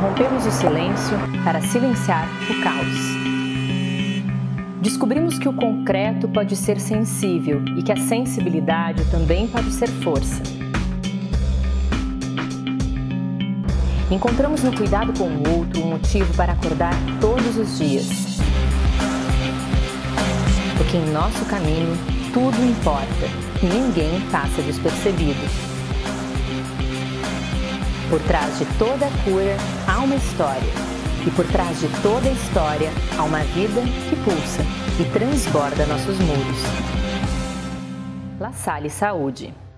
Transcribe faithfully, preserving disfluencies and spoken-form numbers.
Rompemos o silêncio para silenciar o caos. Descobrimos que o concreto pode ser sensível e que a sensibilidade também pode ser força. Encontramos no cuidado com o outro um motivo para acordar todos os dias. Porque em nosso caminho tudo importa e ninguém passa despercebido. Por trás de toda cura há uma história. E por trás de toda história há uma vida que pulsa e transborda nossos muros. La Salle Saúde.